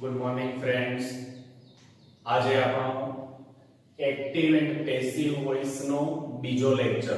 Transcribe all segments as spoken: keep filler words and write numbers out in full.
Good morning friends, આજે આપણો active and passive voice નો બીજો લેક્ચર.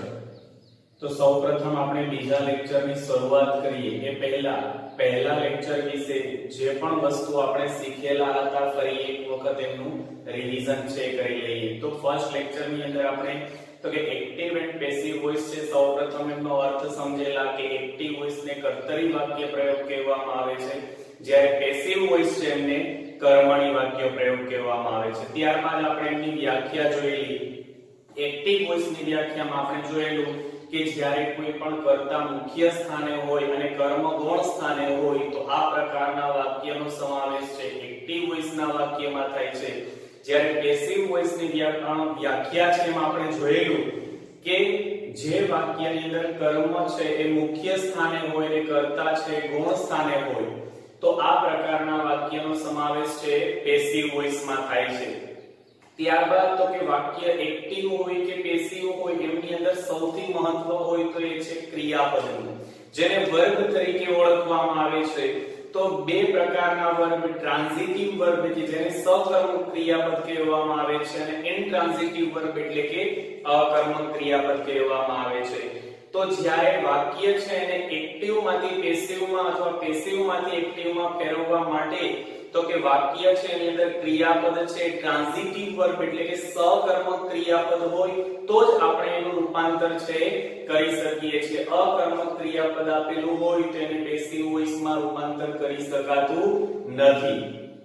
તો સૌપ્રથમ આપણે બીજા લેક્ચરની શરૂઆત કરીએ એ પહેલા પહેલા લેક્ચર વિશે જે પણ વસ્તુ આપણે શીખેલા હતા ફરી એક વખત એનું રિવિઝન છે કરી લઈએ. તો ફર્સ્ટ લેક્ચરની અંદર આપણે તો કે એક્ટિવ એન્ડ પેસિવ વોઇસ છે, સૌપ્રથમ એનો અર્થ સમજેલા કે એક્ટિવ વોઇસ ને કર્તરી વાક્ય પ્રયોગ કહેવામાં આવે છે, જ્યારે પેસિવ વોઇસ છે એમને કર્મણી વાક્ય પ્રયોગ કહેવામાં આવે છે. ત્યારબાદ આપણે એની વ્યાખ્યા જોયેલી. એક્ટિવ વોઇસ ની વ્યાખ્યામાં આપણે જોયેલું કે જ્યારે કોઈ પણ કર્તા મુખ્ય સ્થાને હોય અને કર્મ ગૌણ સ્થાને હોય તો આ પ્રકારના વાક્યનો સમાવેશ છે એક્ટિવ વોઇસ ના વાક્યમાં થાય છે. જ્યારે પેસિવ વોઇસ ની વ્યાખ્યા છે એમાં આપણે જોયેલું કે જે વાક્યની અંદર કર્મ છે એ મુખ્ય સ્થાને હોય અને કર્તા છે ગૌણ સ્થાને હોય તો આ પ્રકારના વાક્યનો સમાવેશ છે પેસિવ વોઇસ માં થાય છે. ત્યારબાદ તો કે વાક્ય એક્ટિવ હોય કે પેસિવ હોય એમની અંદર સૌથી મહત્વ હોય તો એ છે ક્રિયાપદનું, જેને વર્બ તરીકે ઓળખવામાં આવે છે. તો બે પ્રકારના વર્બ, ટ્રાન્ઝિટિવ વર્બ કે જેને સકર્મક ક્રિયાપદ કહેવામાં આવે છે અને ઇનટ્રાન્ઝિટિવ વર્બ એટલે કે અકર્મક ક્રિયાપદ કહેવામાં આવે છે. તો જ્યારે વાક્ય છે એને એક્ટિવ માંથી પેસિવ માં અથવા પેસિવ માંથી એક્ટિવ માં ફેરવવા માટે તો કે વાક્ય છે એની અંદર ક્રિયાપદ છે ટ્રાન્ઝિટિવ વર્બ એટલે કે સકર્મક ક્રિયાપદ હોય તો જ આપણે એનું રૂપાંતર છે કરી શકીએ છીએ. અકર્મક ક્રિયાપદ આપેલું હોય તો એને પેસિવ વોઇસ માં રૂપાંતર કરી શકાતું નથી.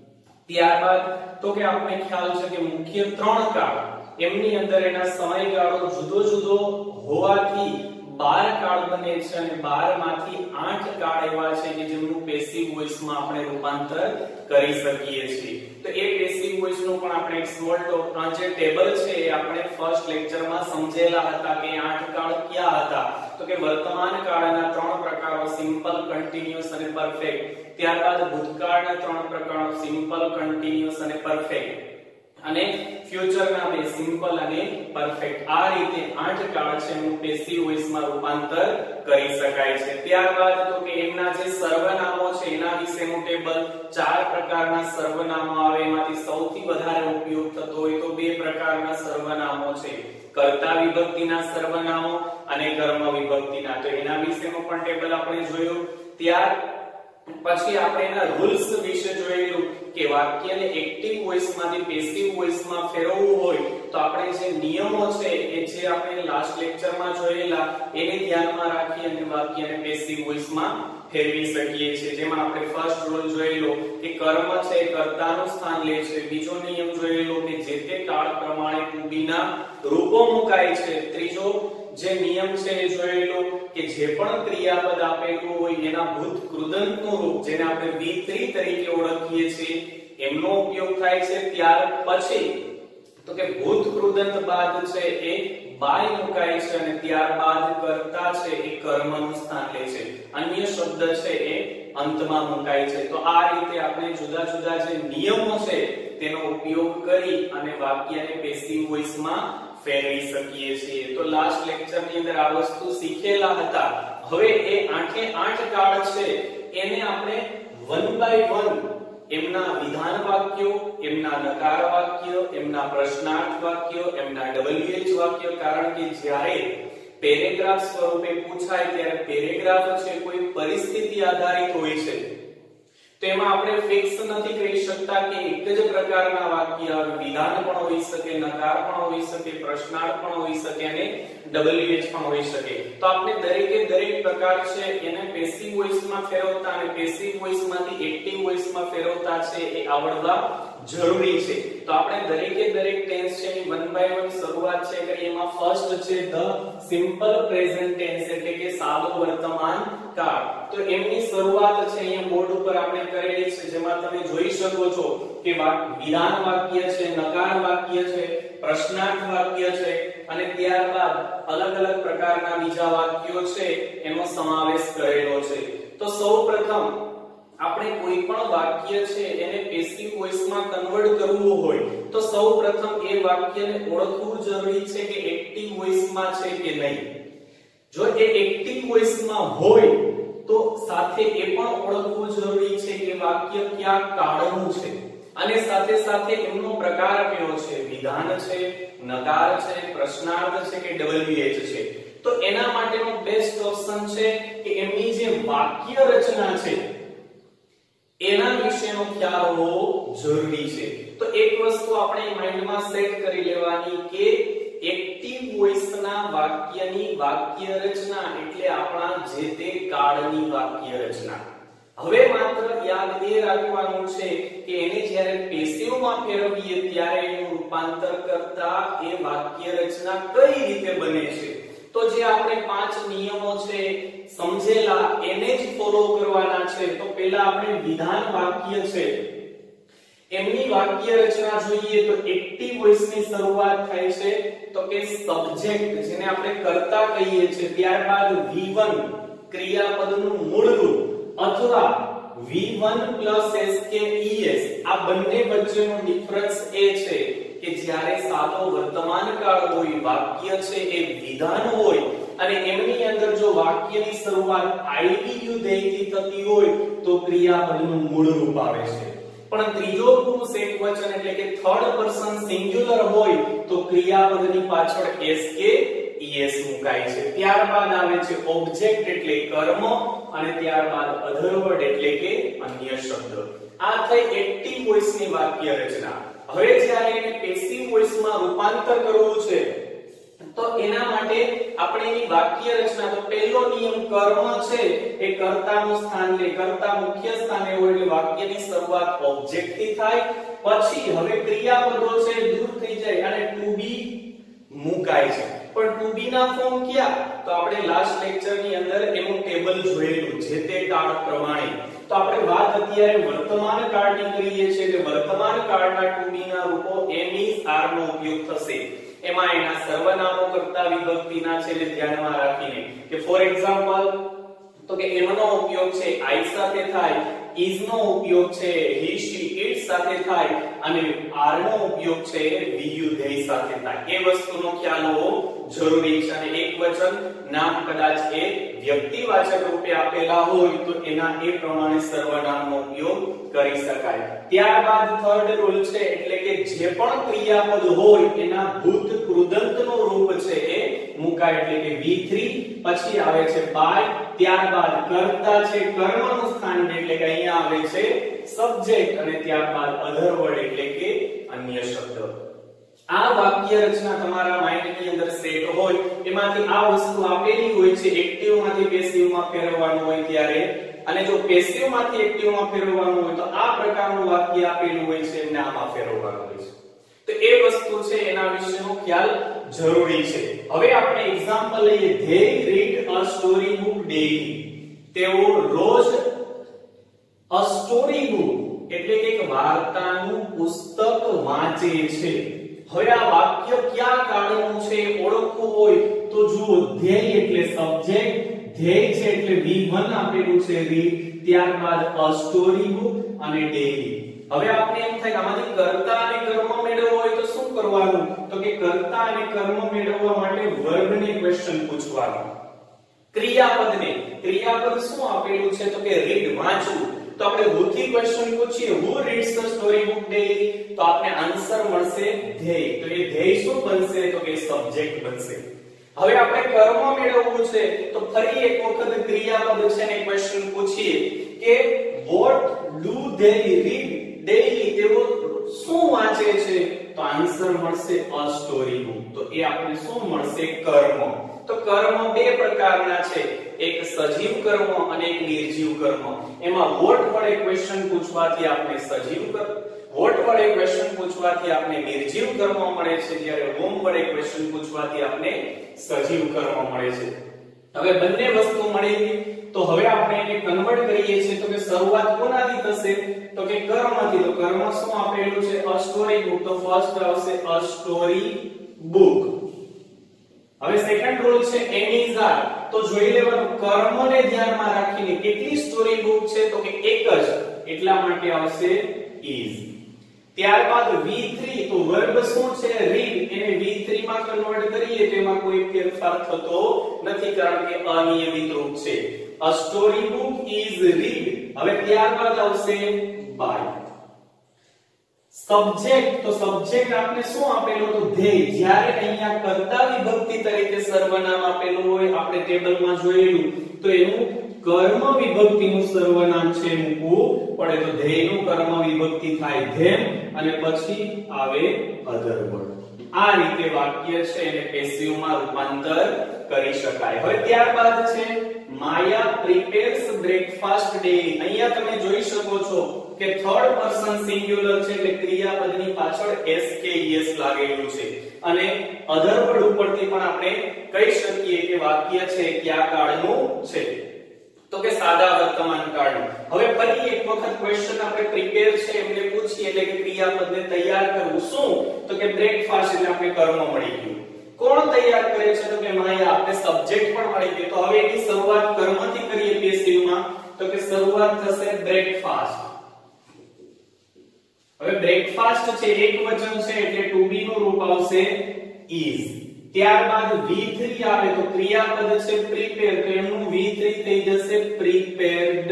ત્યારબાદ તો કે આપણે ખ્યાલ છે કે મુખ્ય ત્રણ કાળ એમની અંદર એના સમયગાળો જુદો જુદો હોવાથી બાર કાળ બને છે અને બાર માંથી આઠ કાળ એવા છે કે જેમનું પેસિવ વોઇસ માં આપણે રૂપાંતર કરી શકીએ છીએ. તો એ પેસિવ વોઇસ નું પણ આપણે એક સ્મોલ ટોક જે ટેબલ છે એ આપણે ફર્સ્ટ લેક્ચરમાં સમજેલા હતા કે આઠ કાળ ક્યાં હતા. તો કે વર્તમાન કાળના ત્રણ પ્રકારો સિમ્પલ, કન્ટિન્યુઅસ અને પરફેક્ટ. ત્યારબાદ ભૂતકાળના ત્રણ પ્રકારો સિમ્પલ, કન્ટિન્યુઅસ અને પરફેક્ટ અને ફ્યુચરના બે સિમ્પલ અને પરફેક્ટ. આ રીતે આઠ કાળ છે એનું પેસિવ વોઇસ માં રૂપાંતર કરી શકાય છે. ત્યારબાદ તો કે એમના જે સર્વનામો છે એના વિશેનું ટેબલ. ચાર પ્રકારના સર્વનામો આવે, એમાંથી સૌથી વધારે ઉપયોગ થતો હોય તો બે પ્રકારના સર્વનામો છે, કર્તા વિભક્તિના સર્વનામો અને કર્મ વિભક્તિના. તો એના વિશેનું પણ ટેબલ આપણે જોયું. ત્યાર પછી આપણે એના રૂલ્સ વિશે જોયેલું કે વાક્યને એક્ટિવ વોઇસ માંથી પેસિવ વોઇસ માં ફેરવવું હોય તો આપણે જે નિયમો છે એ જે આપણે લાસ્ટ લેક્ચરમાં જોયેલા એને ધ્યાનમાં રાખી અને વાક્યને પેસિવ વોઇસ માં ફેરવી શકીએ છીએ. જેમાં આપણે ફર્સ્ટ રૂલ જોયેલો કે કર્મ છે કર્તાનું સ્થાન લે છે. બીજો નિયમ જોયેલો કે જે તે કાળ પ્રમાણે ટુબીના રૂપો મુકાય છે. ત્રીજો જે નિયમ છે એ જોયેલો કે જે પણ ક્રિયાપદ આપેલું હોય એના ભૂત કૃદંતનું રૂપ જેને આપણે વી થ્રી તરીકે ઓળખીએ છીએ એમનો ઉપયોગ થાય છે. ત્યાર પછી તો કે ભૂત કૃદંત બાદ છે એ બાય મુકાય છે અને ત્યારબાદ કર્તા છે એ કર્મનું સ્થાન લે છે. અન્ય શબ્દ છે એ અંતમાં મુકાય છે. તો આ રીતે આપણે જુદા જુદા જે નિયમો છે તેનો ઉપયોગ કરી અને વાક્યને પેસિવ વોઇસ માં ફેરવી શકીએ છીએ. તો લાસ્ટ લેક્ચર ની અંદર આ વસ્તુ શીખેલા હતા. હવે એ આઠે આઠ કાળ છે એને આપણે વન બાય વન એમના વિધાન વાક્યો, એમના નકાર વાક્યો, એમના પ્રશ્નાર્થ વાક્યો, એમના ડબલ્યુએચ વાક્યો, કારણ કે જ્યારે પેરેગ્રાફ સ્વરૂપે પૂછાય ત્યારે પેરેગ્રાફ છે કોઈ પરિસ્થિતિ આધારિત હોય છે. તો એમાં આપણે ફિક્સ નથી કહી શકતા કે એક જ પ્રકારના વાક્ય વિધાન પણ હોઈ શકે, નકાર પણ હોઈ શકે, પ્રશ્નાર્થ પણ હોઈ શકે અને ડબલ્યુએચ પણ હોઈ શકે. તો આપણે દરેકે દરેક પ્રકાર છે એને પેસિવ વોઇસ માં ફેરવતા અને પેસિવ વોઇસ માંથી એક્ટિવ વોઇસ માં ફેરવતા છે એ આવડવા જરૂરી છે. તો આપણે દરેકે દરેક ટેન્સ છે એની વન બાય વન શરૂઆત છે કરી. એમાં ફર્સ્ટ છે ધ સિમ્પલ પ્રેઝન્ટ ટેન્સ એટલે કે સાદો વર્તમાન કાળ. તો એમની શરૂઆત છે અહીંયા બોર્ડ ઉપર આપણે કરેલી છે, જેમાં તમે જોઈ શકો છો કે વિધાન વાક્ય છે, નકાર વાક્ય છે, પ્રશ્નાર્થ વાક્ય છે અને ત્યારબાદ અલગ અલગ પ્રકારના બીજા વાક્યો છે એનો સમાવેશ કરેલો છે. તો સૌપ્રથમ આપણે કોઈ પણ વાક્ય છે એને પેસિવ વોઇસ માં કન્વર્ટ કરવું હોય તો સૌપ્રથમ એ વાક્યને ઓળખવું જરૂરી છે કે એક્ટિવ વોઇસ માં છે કે નહીં. જો એ એક્ટિવ વોઇસ માં હોય તો સાથે એ પણ ઓળખવું જરૂરી છે કે વાક્ય કયા કાળનું છે અને સાથે સાથે એમનો પ્રકાર કયો છે, વિધાન છે, નકાર છે, પ્રશ્નાર્થ છે કે ડબલ્યુએચ છે. તો એના માટેનો બેસ્ટ ઓપ્શન છે કે એમની જે વાક્ય રચના છે એના વિશેનો ખ્યાલ હોવો જરૂરી છે. તો એક વસ્તુ આપણે માઇન્ડમાં સેટ કરી લેવાની કે એક્ટિવ વોઇસના વાક્યની વાક્ય રચના એટલે આપણા જે તે કાળની વાક્ય રચના. હવે માત્ર યાદ એ રાખવાનું છે કે એને જ્યારે પેસિવમાં ફેરવીએ ત્યારે એનું રૂપાંતર કરતા એ વાક્ય રચના કઈ રીતે બને છે. તો જે આપણે પાંચ નિયમો છે સમજેલા એને જ ફોલો કરવાના છે. તો પહેલા આપણે વિધાન વાક્ય છે એમની વાક્ય રચના જોઈએ તો એક્ટિવ વોઇસની શરૂઆત થાય છે તો કે સબ્જેક્ટ જેને આપણે કર્તા કહીએ છીએ, ત્યારબાદ વી વન ક્રિયાપદનું મૂળ રૂપ અથવા વી વન પ્લસ એસ કે ઈએસ. આ બંને વચ્ચેનો ડિફરન્સ એ છે કે જ્યારે સાદો વર્તમાન કાળ હોય, વાક્ય છે એ વિધાન હોય અને એમની અંદર જો વાક્યની શરૂઆત આઈવીયુ ધ્યેયથી થતી હોય તો ક્રિયાપદનું મૂળ રૂપ આવે છે. પણ ત્રીજો પુરુષ એકવચન એટલે કે થર્ડ પર્સન સિંગ્યુલર હોય તો ક્રિયાપદની પાછળ એસ કે ઈએસ મુકાય છે. ત્યારબાદ આવે છે ઓબ્જેક્ટ એટલે કર્મ અને ત્યારબાદ અધર વર્ડ એટલે કે અન્ય શબ્દ. આ થઈ એક્ટિવ વોઇસની વાક્ય રચના. હવે જ્યારે એને પેસિવ વોઇસમાં રૂપાંતર કરવું છે તો એના માટે આપણે એની વાક્ય રચના તો પહેલો નિયમ કર્મ છે એ કર્તાનું સ્થાન લે, કર્તા મુખ્ય સ્થાને હોય એટલે વાક્યની શરૂઆત ઓબ્જેક્ટ થી થાય. પછી હવે ક્રિયાપદો છે દૂર થઈ જાય અને ટુ બી મુકાય છે. પણ ટુ બી ના ફોર્મ ક્યાં? તો આપણે લાસ્ટ લેક્ચર ની અંદર એનું ટેબલ જોયેલું જે તે કાળ પ્રમાણે. તો આપણે વાત અત્યારે વર્તમાન કાળની કરીએ છીએ કે વર્તમાન કાળના ટુ બી ના રૂપો એમ ઇઝ આર નો ઉપયોગ થશે. એમાં એના સર્વનામો કરતા વિભક્તિના છે એટલે ધ્યાનમાં રાખીને કે ફોર એક્ઝામ્પલ તો કે એમ નો ઉપયોગ છે આઈ સાથે થાય, ઇઝ નો ઉપયોગ છે હી શી ઇટ સાથે થાય અને આર નો ઉપયોગ છે વી યુ ધેય સાથે થાય. એ વસ્તુનો ખ્યાલ હોવો જરૂરી છે. અને એક વચન નામ કદાચ એ વ્યક્તિવાચક રૂપે આપેલા હોય તો એના એ પ્રમાણે સર્વનામનો ઉપયોગ કરી શકાય. ત્યારબાદ થર્ડ રૂલ છે એટલે કે જે પણ ક્રિયાપદ હોય એના ભૂત કૃદંતનો રૂપ છે એ મુકાય એટલે કે વી થ્રી. પછી આવે છે બાય, ત્યારબાદ કર્તા છે કર્મનું સ્થાન એટલે કે અહીંયા આવે છે સબ્જેક્ટ અને ત્યારબાદ અધર વર્ડ એટલે કે અન્ય શબ્દ. આ વાક્ય રચના તમારા માઇન્ડની અંદર સેટ હોય એમાંથી આ વસ્તુ આપેલી હોય છે એક્ટિવ માંથી પેસિવ માં ફેરવવાનું હોય ત્યારે, અને જો પેસિવ માંથી એક્ટિવ માં ફેરવવાનું હોય તો આ પ્રકારનું વાક્ય આપેલું હોય છે એમને આમાં ફેરવવાનું હોય છે. તો એ વસ્તુ છે એના વિશેનો ખ્યાલ જરૂરી છે. હવે આપણે એક્ઝામ્પલ લઈએ. They read a story book daily. તેઓ રોજ અ સ્ટોરી બુક એટલે કે એક વાર્તાનું પુસ્તક વાંચે છે. હવે આ વાક્ય કયા કાળનું છે ઓળખવું હોય તો જુઓ, ધ્યેય એટલે સબ્જેક્ટ, ધ્યેય છે એટલે વી વન આપેલું છે રીડ, ત્યારબાદ અ સ્ટોરી બુક અને ડેઈલી. હવે આપણે એમ થાય કે આમાંથી કર્તા અને કર્મ મેળવવો હોય તો શું કરવાનું? તો કે કર્તા અને કર્મ મેળવવા માટે વર્બને ક્વેશ્ચન પૂછવાનો, ક્રિયાપદને. ક્રિયાપદ શું આપેલું છે તો કે રીડ વાંચવું. તો આપણે who થી ક્વેશ્ચન પૂછીએ who reads the story book daily તો આપણે આન્સર મળશે ધ્યેય. તો એ ધ્યેય શું બનશે તો કે સબ્જેક્ટ બનશે. હવે આપણે કર્મ મેળવવું છે તો ફરી એક વખત ક્રિયાપદ છે ને ક્વેશ્ચન પૂછીએ કે what do they read daily? તેઓ શું વાંચે છે? તો આન્સર મળશે a story book. તો એ આપણે શું મળશે? કર્મ. તો કર્મ બે પ્રકારના છે, એક સજીવ કર્મ અને એક નિર્જીવ કર્મ. એમાં વોટ વડે ક્વેશ્ચન પૂછવાથી આપણે સજીવ કર્મ, વોટ વડે ક્વેશ્ચન પૂછવાથી આપણે નિર્જીવ કર્મ મળે છે, જ્યારે હોમ વડે ક્વેશ્ચન પૂછવાથી આપણે સજીવ કર્મ મળે છે. હવે બંને વસ્તુ મળી તો હવે આપણે એને કન્વર્ટ કરીએ છીએ તો કે શરૂઆત કોનાથી થશે તો કે કર્મથી. તો કર્મ શું આપેલું છે? A story book. તો ફર્સ્ટ આવશે અ સ્ટોરી બુક. હવે સેકન્ડ રૂલ છે એમ ઇઝ આર. તો જોઈ લેવાનું કર્મને ધ્યાનમાં રાખીને કેટલી સ્ટોરી બુક છે તો કે એક જ, એટલા માટે આવશે ઇઝ. ત્યારબાદ વી થ્રી. તો વર્બ શું છે? રીડ. એને વી થ્રી માં કન્વર્ટ કરીએ તો એમાં કોઈ ફેરફાર થતો નથી કારણ કે અનિયમિત રૂપ છે. a story book is read. હવે ત્યારબાદ આવશે by. સબ્જેક્ટ, તો સબ્જેક્ટ આપણે શું આપેલું તો ધ્યેય. જ્યારે અહીંયા કર્તા વિભક્તિ તરીકે સર્વનામ આપેલું હોય, આપણે ટેબલમાં જોયેલું, તો એનું કર્મ વિભક્તિનું સર્વનામ છે મૂકવું પડે. તો ધ્યેયનું કર્મ વિભક્તિ થાય ધેમ અને પછી આવે અધર વર્ડ. આ રીતે વાક્ય છે એને પેસિવ માં રૂપાંતર કરી શકાય. હવે ત્યારબાદ છે માયા પ્રિપેર્સ બ્રેકફાસ્ટ ડેલી. અહીંયા તમે જોઈ શકો છો કે થર્ડ પર્સન સિંગ્યુલર છે એટલે ક્રિયાપદની પાછળ એસ કે ઈએસ લાગેલું છે અને અધર વર્ડ ઉપરથી પણ આપણે કહી શકીએ કે વાક્ય છે કયા કાળનું છે તો કે સાદા વર્તમાન કાળનું. હવે ફરી એક વખત ક્વેશ્ચન આપણે પ્રિપેર છે એમને પૂછીએ એટલે કે ક્રિયાપદને તૈયાર કરવું. શું તો કે બ્રેકફાસ્ટ એટલે આપણે કર્મ મળી ગયું. કોણ તૈયાર કરે છે તો કે માયા. આપણે સબ્જેક્ટ પણ મળી ગયું. તો હવે એની શરૂઆત કર્મથી કરીએ પેસિવમાં તો કે શરૂઆત થશે બ્રેકફાસ્ટ. હવે બ્રેકફાસ્ટ છે એક વચન છે એટલે ટુ બી નું રૂપ આવશે is. ત્યારબાદ વી થ્રી આવે તો ક્રિયાપદ છે પ્રિપેર તો એનું વી થ્રી થઈ જશે પ્રિપેર્ડ.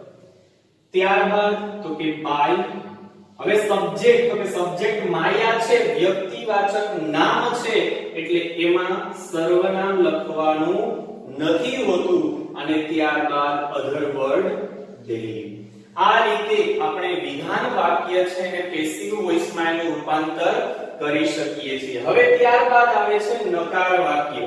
ત્યારબાદ તો કે બાય. હવે સબ્જેક્ટ તો કે સબ્જેક્ટ માયા છે વ્યક્તિવાચક નામ છે એટલે એમાં સર્વનામ લખવાનું નથી હોતું અને ત્યારબાદ અધર વર્ડ ડેલી. આ રીતે આપણે વિધાન વાક્ય છે ને પેસિવ વોઇસમાં એનું રૂપાંતર કરી શકીએ છીએ. હવે ત્યારબાદ આવે છે નકાર વાક્ય.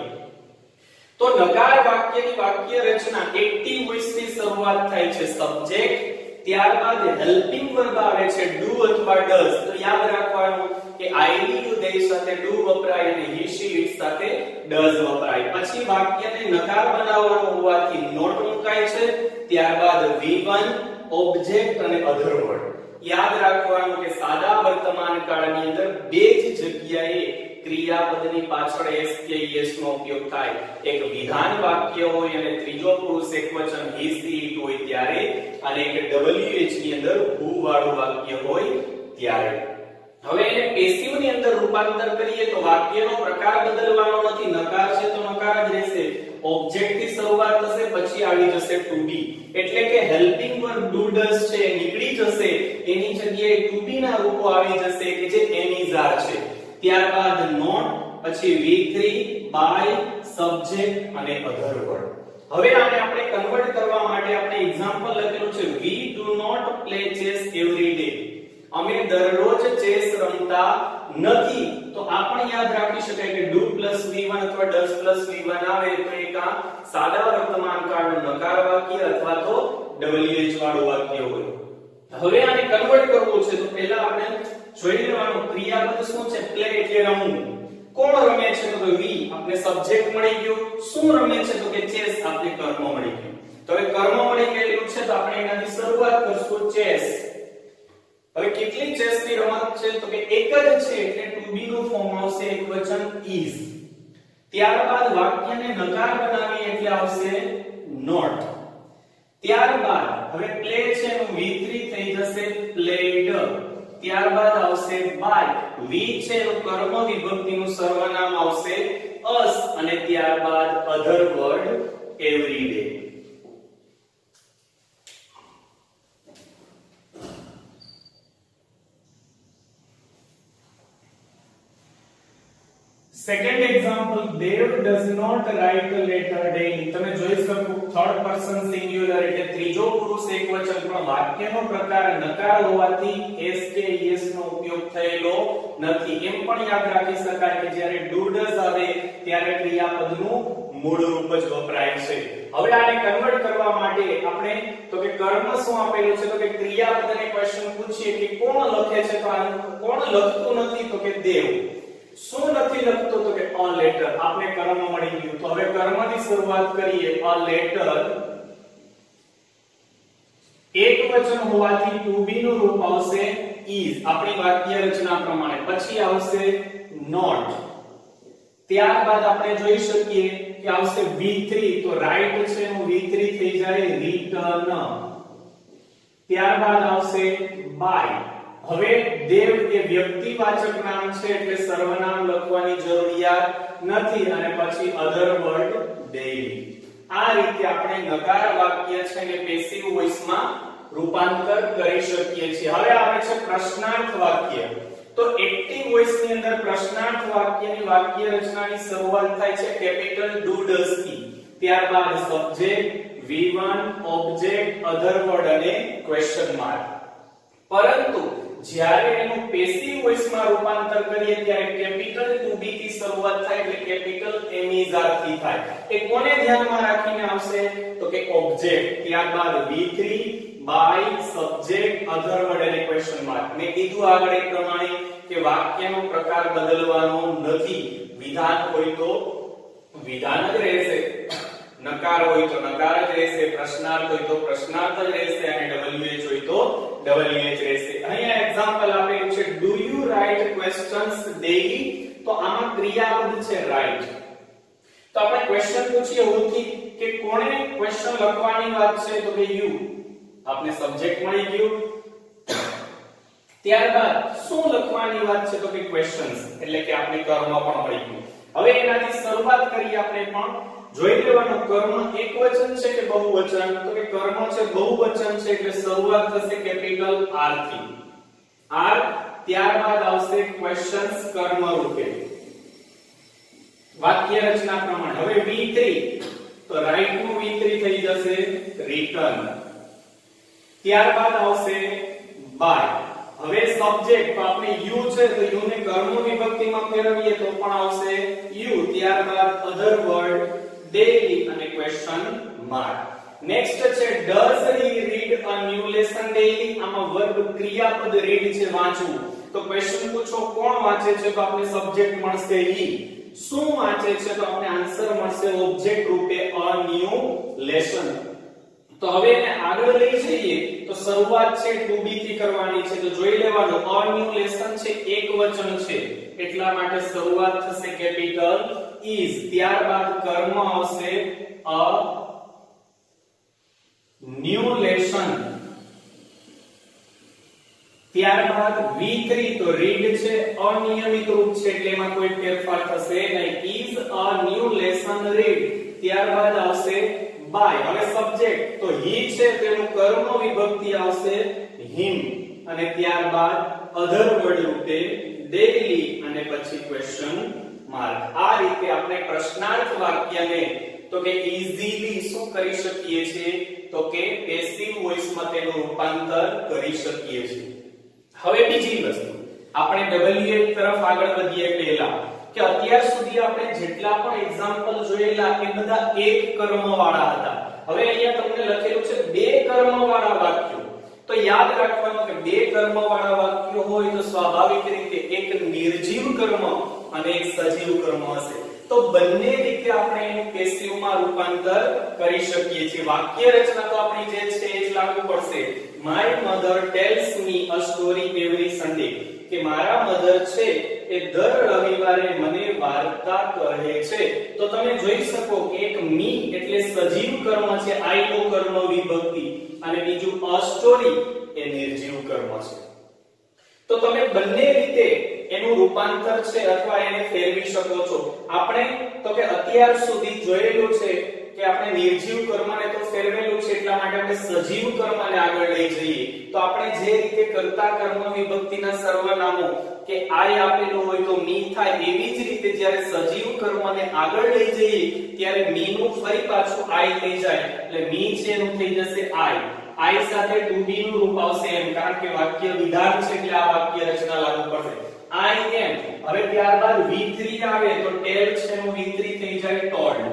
તો નકાર વાક્યની વાક્ય રચના એક્ટિવ વોઇસ થી શરૂઆત થાય છે. સબ્જેક્ટ ત્યારબાદ હેલ્પિંગ વર્બ આવે છે ડુ અથવા ડઝ. તો યાદ રાખવાનું કે આઈ યુ દે સાથે ડુ વપરાય અને હી શી ઇટ સાથે ડઝ વપરાય. પછી વાક્યને નકાર બનાવવાનું હોવાથી નોટ મુકાય છે. ત્યારબાદ વી વન ઓબ્જેક્ટ અને અધર વર્ડ. યાદ રાખવાનું કે સાદા વર્તમાન કાળની અંદર બે જ જગ્યાએ ક્રિયાપદની પાછળ એસ કે ઈએસ નો ઉપયોગ થાય. એક વિધાન વાક્ય હોય અને ત્રીજો પુરુષ એકવચન હી સી ઇટ હોય ત્યારે અને એક ડબલ્યુએચ ની અંદર હુ વાળું વાક્ય હોય ત્યારે. હવે એને પેસિવ ની અંદર રૂપાંતર કરીએ તો વાક્યનો પ્રકાર બદલવાનો નથી. નકાર છે તો નકાર જ રહેશે. ઓબ્જેક્ટ થી શરૂઆત થશે પછી આવી જશે ટુ બી એટલે કે હેલ્પિંગ વર્બ ડુ ડઝ છે નીકળી જશે. એની જગ્યાએ ટુ બી ના રૂપો આવી જશે કે જે એનીઝ આર છે. ત્યારબાદ નોટ પછી વી થ્રી બાય સબ્જેક્ટ અને અધર વર્ડ. હવે આને આપણે કન્વર્ટ કરવા માટે આપણે એક્ઝામ્પલ લખેલું છે we do not play chess every day. અમે દરરોજ ચેસ રમતા નથી. તો આ પણ યાદ રાખી શકાય કે ડુ પ્લસ વી વન અથવા ડઝ પ્લસ વી વન આવે તો એક આ સાદા વર્તમાન કાળનું નકાર વાક્ય અથવા તો ડબલ્યુએચ વાળું વાક્ય હોય. હવે આને કન્વર્ટ કરવું છે તો પહેલા આપણે જોઈ લેવાનું ક્રિયાપદ શું છે. પ્લે એટલે રમવું. કોણ રમે છે તો કે વી. આપણે સબ્જેક્ટ મળી ગયો. શું રમે છે તો કે ચેસ. આપણે કર્મ મળી ગયું. તો હવે કર્મ મળી ગયેલું છે તો આપણે એનાથી શરૂઆત કરશું ચેસ. હવે કેટલી ચેસ ની રમત છે તો કે એક જ છે એટલે ટુ બી નું ફોર્મ આવશે એકવચન is. ત્યારબાદ વાક્યને નકાર બનાવી એટલે આવશે નોટ. ત્યારબાદ હવે પ્લે છે એનું વી થ્રી થઈ જશે પ્લેડ. ત્યારબાદ આવશે બાય. વી છે એનું કર્મ વિભક્તિનું સર્વનામ આવશે us અને ત્યારબાદ other word every day. Second example Dev does not write a letter daily. તમે જોઈ શકો થર્ડ પર્સન સિંગ્યુલર એટલે ત્રીજો પુરુષ એકવચન પણ વાક્યનો પ્રકાર નકાર હોવાથી એસ કે ઈએસ નો ઉપયોગ થયેલો નથી. એમ પણ યાદ રાખી શકાય કે જ્યારે ડુ ડઝ આવે ત્યારે ક્રિયાપદનું મૂળ રૂપ જ વપરાય છે. હવે આને કન્વર્ટ કરવા માટે આપણે તો કે કર્મ શું આપેલું છે તો કે ક્રિયાપદને ક્વેશ્ચન પૂછીએ કે કોણ લખે છે તો આ કોણ લખતું નથી તો કે દેવ. શું નથી લખતો તો કે અ લેટર. આપણે કર્મ મળી ગયું. તો હવે કર્મની શરૂઆત કરીએ. અ લેટર એક વચન હોવાથી ટુ બી નું રૂપ આવશે is. આપણી વાક્ય રચના પ્રમાણે. પછી આવશે નોટ. ત્યારબાદ આપણે જોઈ શકીએ કે આવશે વી થ્રી. તો રાઈટ છે એનું વી થ્રી થઈ જાય રિટર્ન. ત્યારબાદ આવશે બાય. હવે દેવ એ વ્યક્તિવાચક નામ છે એટલે સર્વનામ લખવાની જરૂરિયાત નથી અને પછી અધર વર્ડ ડેલી. આ રીતે આપણે નકાર વાક્ય છે ને પેસિવ વોઇસ માં રૂપાંતર કરી શકીએ છીએ. હવે આવે છે પ્રશ્નાર્થ વાક્ય. તો એક્ટિવ વોઇસ ની અંદર પ્રશ્નાર્થ વાક્યની વાક્ય રચનાની શરૂઆત થાય છે કેપિટલ ડુ ડઝ થી. ત્યારબાદ subject, V one, object, other word અને ક્વેશ્ચન માર્ક. પરંતુ જ્યારે એનું પેસિવ વોઇસ માં રૂપાંતર કરીએ ત્યારે કેપિટલ ટુ બી થી શરૂઆત થાય એટલે કેપિટલ એમ ઇઝ આર થી થાય. એ કોને ધ્યાનમાં રાખીને આવશે? તો કે ઓબ્જેક્ટ, ત્યારબાદ V three, by, subject, other word અને ક્વેશ્ચન માર્ક. મેં કીધું આગળ એ પ્રમાણે કે વાક્યનો પ્રકાર બદલવાનો નથી. વિધાન હોય તો વિધાન જ રહેશે, નકાર હોય તો નકાર જ રહેશે, પ્રશ્નાર્થ હોય તો પ્રશ્નાર્થ જ રહેશે અને ડબલ્યુએચ હોય તો ડબલ્યુએચ રહેશે. અહીંયા એક્ઝામ્પલ આપેલું છે do you write questions daily. તો આમાં ક્રિયાપદ છે રાઇટ. તો આપણે ક્વેશ્ચન પૂછીએ હોથી કે કોણે ક્વેશ્ચન લખવાની વાત છે? તો કે યુ. આપને સબ્જેક્ટ મળી ગયું. ત્યારબાદ શું લખવાની વાત છે? તો કે ક્વેશ્ચન્સ, એટલે કે આપણે કર્મ પણ મળી ગયું. હવે એનાથી શરૂઆત કરીએ. આપણે પણ જોઈ લેવાનું કર્મ એકવચન છે કે બહુવચન? તો કે કર્મ છે બહુવચન છે એટલે શરૂઆત થશે કેપિટલ આર થી. આર, ત્યારબાદ આવશે ક્વેશ્ચન્સ કર્મ રૂપે. વાક્ય રચના પ્રમાણે હવે વી થ્રી, તો રાઈટ નું વી થ્રી થઈ જશે રિટર્ન. ત્યારબાદ આવશે બાય. હવે સબ્જેક્ટ, તો આપણે યુ છે તો યુ ને કર્મ વિભક્તિમાં ફેરવીએ તો પણ આવશે યુ. ત્યારબાદ અધર વર્ડ, ડેઈલી અને ક્વેશ્ચન માર્ક. નેક્સ્ટ છે does he read a new lesson daily. આમાં વર્બ ક્રિયાપદ રીડ છે વાંચવું. તો ક્વેશ્ચન પૂછો કોણ વાંચે છે? તો આપણે સબ્જેક્ટ મળશે હી. શું વાંચે છે? તો આપણે આન્સર મળશે ઓબ્જેક્ટ રૂપે અ ન્યુ લેસન. તો હવે એને આગળ લઈ જઈએ તો શરૂઆત છે ટુ બી થી કરવાની છે. તો જોઈ લેવાનું અ ન્યુ લેસન છે એકવચન છે એટલા માટે શરૂઆત થશે કેપિટલ ઇઝ. ત્યારબાદ કર્મ આવશે અ ન્યુ લેસન. ત્યારબાદ વી થ્રી, તો રીડ છે અનિયમિત રૂપ છે એટલે એમાં કોઈ ફેરફાર થશે નહીં. Is a new lesson read. ત્યારબાદ આવશે બાય. હવે સબ્જેક્ટ, તો હી છે તેનું કર્મ વિભક્તિ આવશે હિમ અને ત્યારબાદ અધર વર્ડ રૂપે ડેઈલી અને પછી ક્વેશ્ચન માર્ક. આ રીતે આપણે પ્રશ્નાર્થ વાક્યને તો કે ઈઝીલી શું કરી શકીએ છીએ? તો કે પેસિવ વોઇસમાં તેનું રૂપાંતર કરી શકીએ છીએ. હવે બીજી વસ્તુ આપણે ડબલ્યુએચ તરફ આગળ વધીએ પહેલા કે અત્યાર સુધી આપણે જેટલા પણ એક્ઝામ્પલ જોયેલા એ બધા એક કર્મ વાળા હતા. હવે અહીંયા તમને લખેલું છે બે કર્મ વાળા વાક્યો. તો યાદ રાખવાનું કે બે કર્મ વાળા વાક્યો હોય તો સ્વાભાવિક રીતે એક નિર્જીવ કર્મ અને એક સજીવ કર્મ હશે. તો બંને રીતે આપણે એનું પેસિવ માં રૂપાંતર કરી શકીએ છીએ. વાક્ય રચના તો આપણી જે છે એ જ લાગુ પડશે. My mother tells me a story every Sunday. કે મારા મધર છે એ દર રવિવારે મને વાર્તા કહે છે. તો તમે જોઈ શકો કે એક મી એટલે સજીવ કર્મ છે, આઈ નો કર્મ વિભક્તિ, અને બીજું અ સ્ટોરી એ નિર્જીવ કર્મ છે. તો તમે બંને રીતે એનું રૂપાંતર છે અથવા એને ફેરવી શકો છો. આપણે તો કે અત્યાર સુધી જોયેલું છે કે આપણે નિર્જીવ કર્મને તો ફેરવેલું છે એટલા માટે આપણે સજીવ કર્મને આગળ લઈ જઈએ. તો આપણે જે રીતે કર્તા કર્મ વિભક્તિના સર્વનામો કે આઈ આપેલું હોય તો મી થાય, એવી જ રીતે જ્યારે સજીવ કર્મને આગળ લઈ જઈએ ત્યારે મી નું ફરી પાછું આઈ થઈ જાય એટલે મી છે એનું થઈ જશે આઈ. આઈ સાથે ટુ બી નું રૂપ આવશે એમ, કારણ કે વાક્ય વિધાન છે એટલે આ વાક્ય રચના લાગુ પડશે. આઈ એમ. હવે ત્યારબાદ વી થ્રી આવે તો ટેલ છે એનું વી થ્રી થઈ જાય ટોલ્ડ.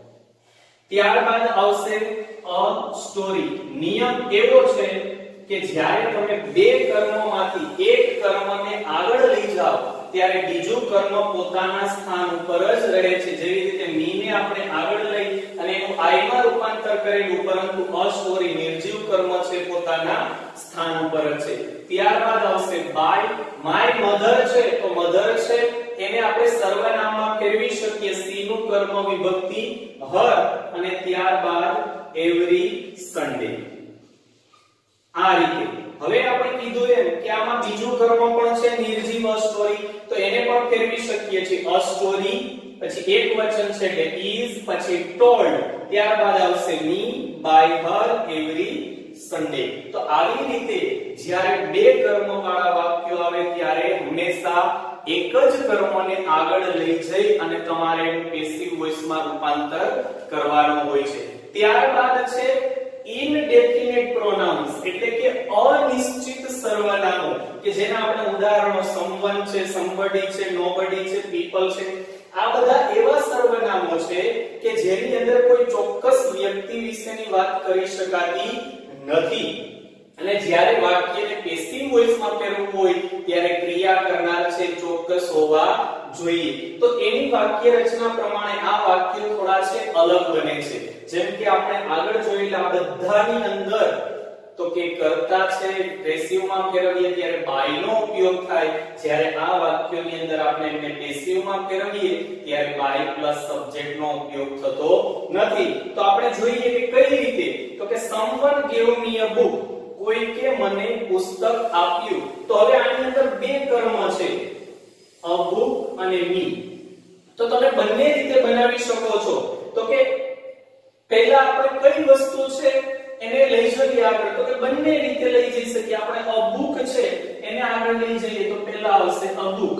ત્યારબાદ આવશે અ સ્ટોરી. નિયમ એવો છે કે જ્યારે તમે બે કર્મોમાંથી એક કર્મને આગળ લઈ જાઓ ત્યારે બીજું કર્મ પોતાના સ્થાન ઉપર જ રહે છે. જેવી રીતે મી ને આપણે આગળ લઈ અને એનું આઈ માં રૂપાંતર કરેલું, પરંતુ અ સ્ટોરી નિર્જીવ કર્મ છે પોતાના સ્થાન ઉપર જ છે. ત્યારબાદ આવશે બાય. માય મધર છે તો મધર છે એને આપણે સર્વનામમાં ફેરવી શકીએ. સી નું કર્મ વિભક્તિ હર અને ત્યારબાદ એવરી સન્ડે. આ રીતે હવે આપણે કીધું એમ કે આમાં બીજું કર્મ પણ છે નિર્જીવ અ સ્ટોરી, તો એને પણ ફેરવી શકીએ છીએ. અ સ્ટોરી પછી એક વચન છે એટલે is, પછી told, ત્યારબાદ આવશે me by her every Sunday. તો આવી રીતે જ્યારે બે કર્મવાળા વાક્યો આવે ત્યારે હંમેશા એક જ કર્મને આગળ લઈ જઈ અને તમારે પેસિવ વોઇસમાં રૂપાંતર કરવાનું હોય છે. ત્યારબાદ છે ઇનડેફિનેટ પ્રોનાઉન્સ એટલે કે અનિશ્ચિત સર્વનામો કે જેના આપણે ઉદાહરણો someone છે, somebody છે, nobody છે, people છે. આ બધા એવા સર્વનામો છે કે જેની અંદર કોઈ ચોક્કસ વ્યક્તિ વિશેની વાત કરી શકાતી નથી અને જ્યારે વાક્યને પેસિવ વોઇસમાં ફેરવવું હોય ત્યારે ક્રિયા કરનાર છે ચોક્કસ હોવા જોઈએ. તો એની વાક્ય રચના પ્રમાણે આ વાક્યો થોડા છે અલગ બને છે. જેમ કે આપણે આગળ જોયેલા બધાની અંદર તો કે કર્તા છે પેસિવમાં ફેરવીએ ત્યારે by નો ઉપયોગ થાય, જ્યારે આ વાક્યોની અંદર આપણે એને પેસિવમાં ફેરવીએ ત્યારે by પ્લસ સબ્જેક્ટ નો ઉપયોગ થતો નથી. તો આપણે જોઈએ કે કઈ રીતે, તો કે someone gave me a book, કોઈ કે મને પુસ્તક આપ્યું. તો હવે આની અંદર બે કર્મ છે a book અને me. તો તમે બંને રીતે બનાવી શકો છો. તો કે પહેલા આપણે કઈ વસ્તુ છે એને લઈ જઈએ આગળ, તો કે બંને રીતે લઈ જઈ શકીએ. આપણે a book છે એને આગળ લઈ જઈએ તો પહેલા આવશે a book.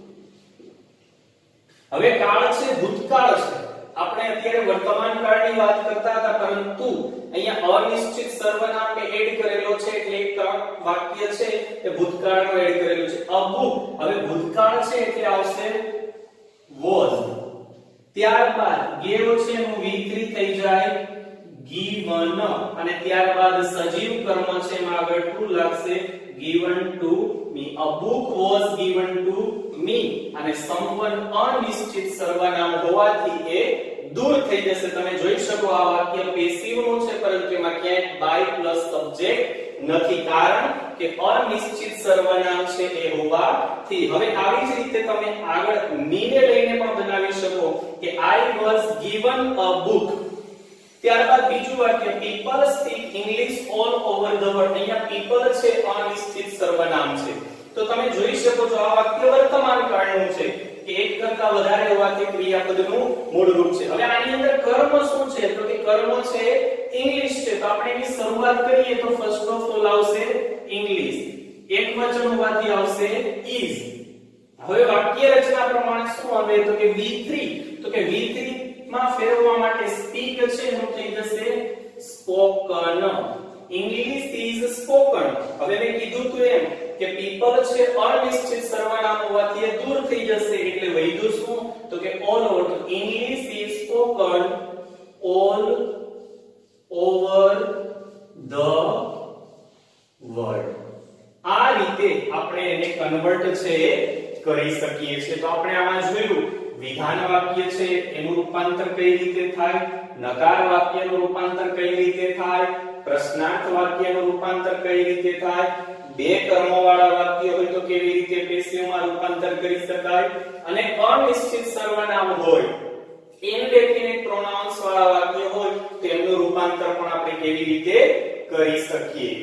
હવે કાળ છે ભૂતકાળ છે. આપણે અત્યારે વર્તમાન કાળની વાત કરતા હતા પરંતુ અહીંયા અનિશ્ચિત સર્વનામને એડ કરેલો છે એટલે એક વાક્ય છે એ ભૂતકાળનો એડ કરેલું છે a book. હવે ભૂતકાળ છે એટલે આવશે was. ત્યારબાદ gave છે એનું વી થ્રી થઈ જાય given અને ત્યારબાદ સજીવ કર્મ છે એમાં આગળ to લાગશે given to me. a book was given to me અને someone અનિશ્ચિત સર્વનામ હોવાથી એ દૂર થઈ જશે. તમે જોઈ શકો આ વાક્ય પેસિવ નું છે પરંતુ એમાં ક્યાંય by પ્લસ સબ્જેક્ટ નથી કારણ કે અનિશ્ચિત સર્વનામ છે એ હોવાથી. હવે આવી જ રીતે તમે આગળ me ને લઈને પણ બનાવી શકો કે I was given a book. ત્યારબાદ બીજું વાક્ય people speak English all over the world. અહીંયા people છે અનિશ્ચિત સર્વનામ છે. તો તમે જોઈ શકો છો આ વાક્ય વર્તમાન કાળનું છે કે એક કરતા વધારે હોવાથી ક્રિયાપદનું મૂળ રૂપ છે. હવે આની અંદર કર્મ શું છે, તો કે કર્મ છે ઇંગ્લિશ છે. તો આપણે એની શરૂઆત કરીએ તો ફર્સ્ટ ઓફ ઓલ આવશે ઇંગ્લિશ. એક વચન હોવાથી આવશે is. હવે વાક્ય રચના પ્રમાણે શું આવે તો કે વી થ્રી. તો કે વી થ્રી માં ફેરવવા માટે speak છે એનું થઈ જશે spoken. English is spoken. હવે મેં કીધું તું એમ કે people છે અનિશ્ચિત સર્વનામ હોવાથી એ દૂર થઈ જશે એટલે વધ્યું શું તો કે all over. English is spoken all over the world. આ રીતે આપણે એને કન્વર્ટ છે કરી શકીએ છીએ. તો આપણે આમાં જોયું વિધાન વાક્ય છે એનું રૂપાંતર કઈ રીતે થાય, નકાર વાક્યનું રૂપાંતર કઈ રીતે થાય, પ્રશ્નાર્થ વાક્યનું રૂપાંતર કઈ રીતે થાય, બે કર્મવાળા વાક્ય હોય તો કેવી રીતે પેસિવમાં રૂપાંતર કરી શકાય અને અનિશ્ચિત સર્વનામ હોય ઇનડેફિનિટ પ્રોનાઉન્સ વાળા વાક્ય હોય તેમનું રૂપાંતર પણ આપણે કેવી રીતે કરી શકીએ.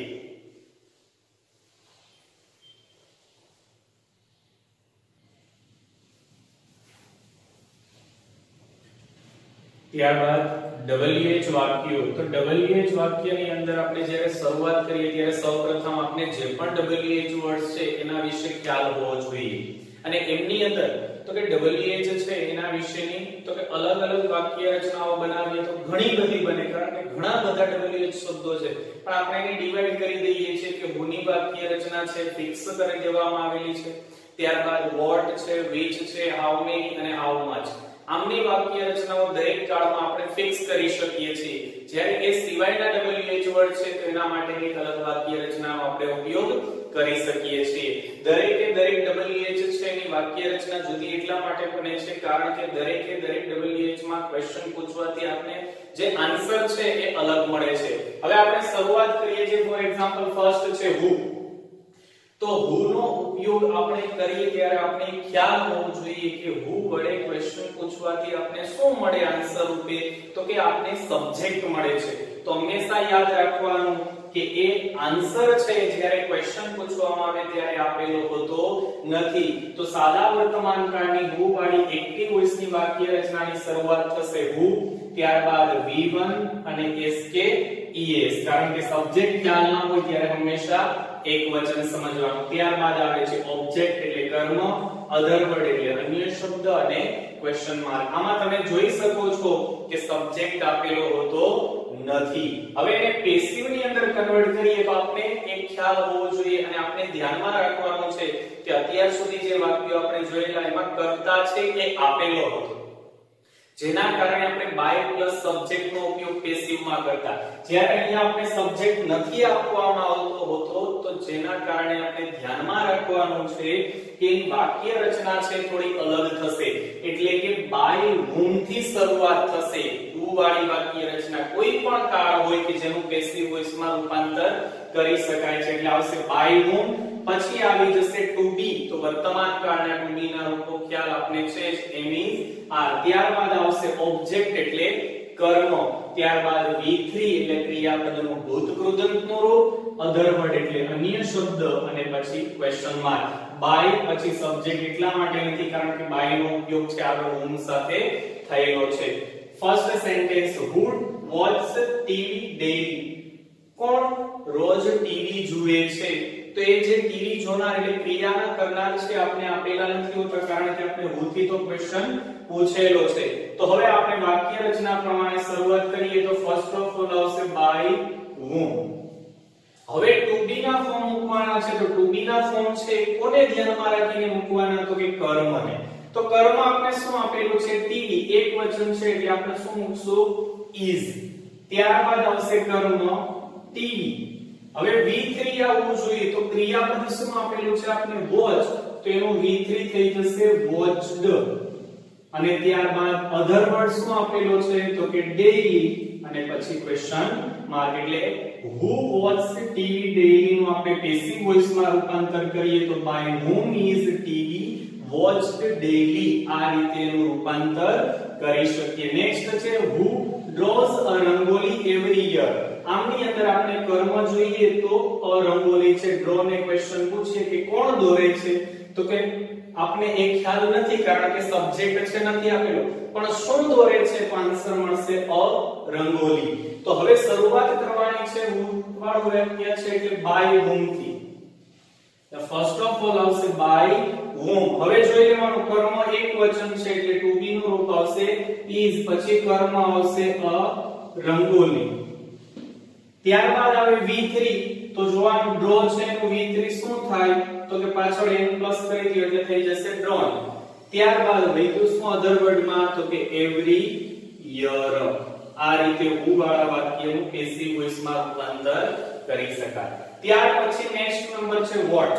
ત્યારબાદ ડબલ્યુએચ વાક્યો. તો ડબલ્યુએચ વાક્યની અંદર આપણે જ્યારે શરૂઆત કરીએ ત્યારે સૌપ્રથમ આપણે જે પણ ડબલ્યુએચ વર્ડ્સ છે એના વિશે ખ્યાલ હોવો જોઈએ અને એમની અંદર તો કે ડબલ્યુએચ છે એના વિશેની તો કે અલગ અલગ વાક્ય રચનાઓ બનાવીએ તો ઘણી બધી બને કારણ કે ઘણા બધા ડબલ્યુએચ શબ્દો છે પણ આપણે એને ડિવાઇડ કરી દઈએ છીએ કે હુની વાક્ય રચના છે ફિક્સ કરી દેવામાં આવેલી છે. ત્યારબાદ વોટ છે, which છે, how many અને how much. આમની વાક્ય રચનાઓ દરેક કાળમાં આપણે ફિક્સ કરી શકીએ છીએ. જ્યારે એ સિવાયના ડબલ્યુએચ વર્ડ છે તો એના માટેની અલગ વાક્ય રચનાનો આપણે ઉપયોગ કરી શકીએ છીએ. દરેકે દરેક ડબલ્યુએચ છે એની વાક્ય રચના જુદી એટલા માટે બને છે કારણ કે દરેકે દરેક ડબલ્યુએચ માં ક્વેશ્ચન પૂછવાથી આપણે જે આન્સર છે એ અલગ મળે છે. હવે આપણે શરૂઆત કરીએ છીએ ફોર એક્ઝામ્પલ ફર્સ્ટ છે who. તો who નો ઉપયોગ આપણે કરીએ ત્યારે આપણે ખ્યાલ હોવો જોઈએ કે who વડે ક્વેશ્ચન પૂછવાથી આપણે શું મળે આન્સર રૂપે તો કે આપણે સબ્જેક્ટ મળે છે. તો હંમેશા યાદ રાખવાનું કે એ આન્સર છે જ્યારે ક્વેશ્ચન પૂછવામાં આવે ત્યારે આપેલો હોતો નથી. તો સાદા વર્તમાન કાળની who વાળી એક્ટિવ વોઇસ ની વાક્ય રચનાની શરૂઆત થશે who, ત્યારબાદ વી વન અને એસકે ઈએસ, કારણ કે સબ્જેક્ટ ખ્યાલ ના હોય ત્યારે હંમેશા એકવચન સમજવાનું. ત્યારબાદ આવે છે ઓબ્જેક્ટ એટલે કર્મ, અધર વર્ડ એટલે અન્ય શબ્દ અને ક્વેશ્ચન માર્ક. આમાં તમે જોઈ શકો છો કે સબ્જેક્ટ આપેલો હોતો નથી. હવે એને પેસિવ ની અંદર કન્વર્ટ કરીએ તો આપણે એક ખ્યાલ હોવો જોઈએ અને આપણે ધ્યાનમાં રાખવાનું છે કે અત્યાર સુધી જે વાક્યો આપણે જોયેલા એમાં કર્તા છે એ આપેલો હતો, જેના કારણે આપણે બાય પ્લસ સબ્જેક્ટ નો ઉપયોગ પેસિવ માં કરતા. જ્યારે અહીંયા આપણે સબ્જેક્ટ નથી આપવામાં આવતો હોતો તો જેના કારણે આપણે ધ્યાનમાં રાખવાનું છે કે વાક્ય રચના છે થોડી અલગ થશે, એટલે કે બાય whom થી શરૂઆત થશે. who વાળી વાક્ય રચના કોઈ પણ કાળ હોય કે જેનું પેસિવ વોઇસ માં રૂપાંતર કરી શકાય છે, એટલે આવશે બાય whom, પછી આવી જશે ટુ બી, તો વર્તમાન કાળના ટુ બી ના રૂપો ખ્યાલ આપને છે એમ ઇઝ આર. ત્યારબાદ આવશે ઓબ્જેક્ટ એટલે કર્મ, ત્યારબાદ વી થ્રી એટલે ક્રિયાપદનું ભૂતકૃદંતનું રૂપ, અધર વર્ડ એટલે અન્ય શબ્દ અને પછી ક્વેશ્ચન માર્ક. બાય પછી સબ્જેક્ટ એટલા માટે નથી કારણ કે બાય નો ઉપયોગ છે આગળ whom સાથે થયેલો છે. First sentence who watch TV daily, કોણ રોજ ટીવી જુએ છે? તો એ જે ટીવી જોનાર એટલે ક્રિયાના કરનાર છે આપણે આપેલા નથી હોતા કારણ કે આપણે who થી તો ક્વેશ્ચન પૂછેલો છે. તો હવે આપણે વાક્ય રચના પ્રમાણે શરૂઆત કરીએ તો ફર્સ્ટ ઓફ ઓલ આવશે બાય whom. હવે ટુ બી ના ફોર્મ મૂકવાના છે તો ટુ બી ના ફોર્મ છે કોને ધ્યાનમાં રાખીને મૂકવાના? તો કે કર્મને. તો કર્મ આપણે શું આપેલું છે? ટીવી, એક વચન છે એટલે આપણે શું મૂકશું? is. ત્યારબાદ આવશે કર્મ ટીવી. હવે વી થ્રી આવવું જોઈએ તો ક્રિયાપદ શું આપેલું છે આપણે? વોચ, તો એનું વી થ્રી થઈ જશે વોચડ. અને ત્યારબાદ અધર વર્ડ શું આપેલો છે? તો કે ડેઈલી અને પછી ક્વેશ્ચન માર્ક. એટલે who watch ટીવી daily નું આપણે પેસિવ વોઇસ માં રૂપાંતર કરીએ તો by whom is TV watched daily, આ રીતે એનું રૂપાંતર કરી શકીએ. નેક્સ્ટ છે who draws a rangoli every year. આમની અંદર આપણે કર્મ જોઈએ તો અ રંગોલી છે, ડ્રો ને ક્વેશ્ચન પૂછીએ કે કોણ દોરે છે? તો કે આપને એક ખ્યાલ નથી કારણ કે સબ્જેક્ટ છે નથી આપેલો, પણ શું દોરે છે? તો આન્સર મળશે અ રંગોલી. તો હવે શરૂઆત કરવાની છે who વાળું વાક્ય છે એટલે બાય whom થી. તો ફર્સ્ટ ઓફ ઓલ આવશે બાય whom. હવે જોઈ લેવાનું કર્મ એક વચન છે એટલે ટુ બી નું રૂપ આવશે is, પછી કર્મ આવશે અ રંગોલી. ત્યારબાદ આવે વી થ્રી, તો જોવાનું ડ્રો છે એનું વી થ્રી શું થાય? તો કે પાછળ n પ્લસ કરી દો એટલે થઈ જશે ડ્રોન. ત્યારબાદ વૈકલ્પિક શું અધર વર્ડ માં? તો કે એવરી યર. આ રીતે who વાળા વાક્યનું પેસિવ વોઇસ માં રૂપાંતર કરી શકાય. ત્યાર પછી નેક્સ્ટ નંબર છે વોટ.